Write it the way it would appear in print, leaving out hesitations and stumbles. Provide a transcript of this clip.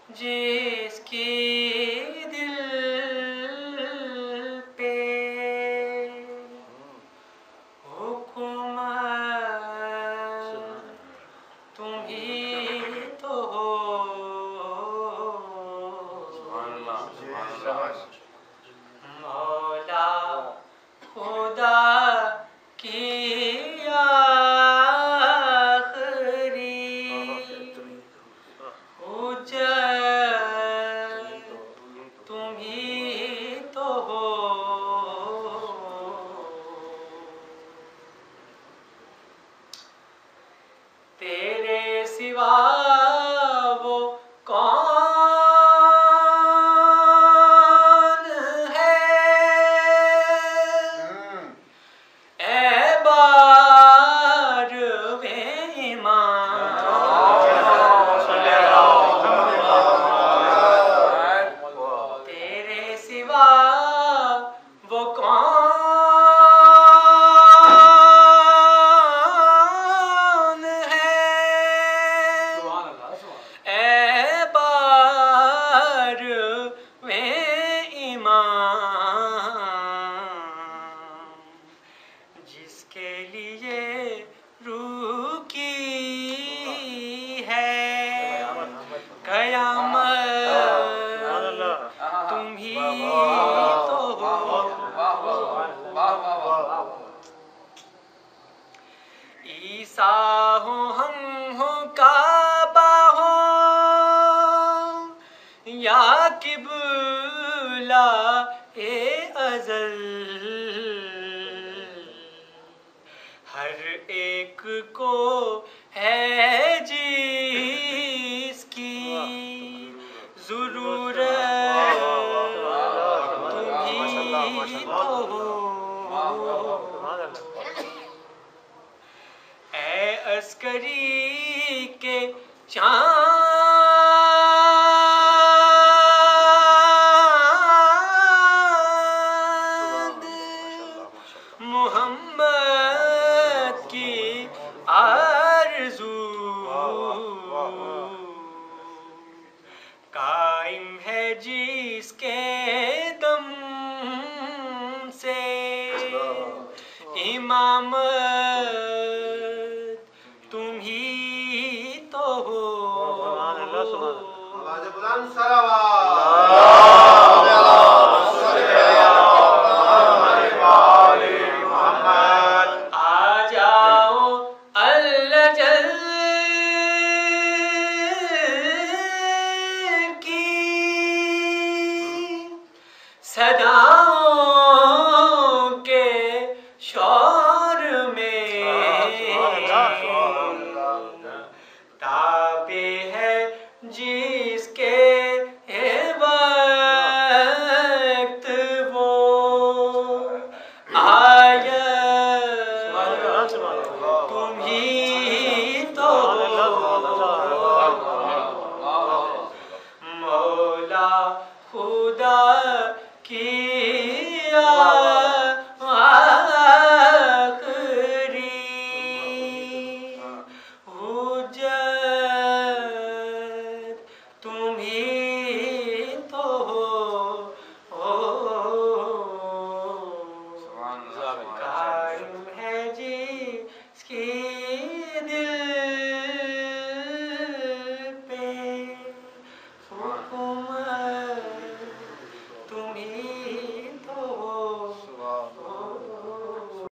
जिसकी दिल पे हुकूमत तुम ही तो हो। मौला खुदा की आखिरी हुज्जत तुम ही तो हो। तेरे सिवा वो कौन है ऐ बारवे ईमान। तेरे सिवा वो कौन है ऐ बारवे ईमान। जिसके लिए रूह की है कयामत तुम ही तो हो। ईसा हो हम हो काबा हो या किबला ए अज़ल। हर एक को है जिसकी ज़रूरत तुम ही तो हो। ऐ अस्करी के चाँद मोहम्मद की आरज़ू कायम है जिसके दम से इमामत तुम ही तो हो। आ जाओ अल्लाह जल की सदाओं के शोर में ताबे है जिसके वक्त वो आयत तुम ही तो मौला खुदा की आखिरी हुज्जत तुम ही तो हो। कायम है जिसकी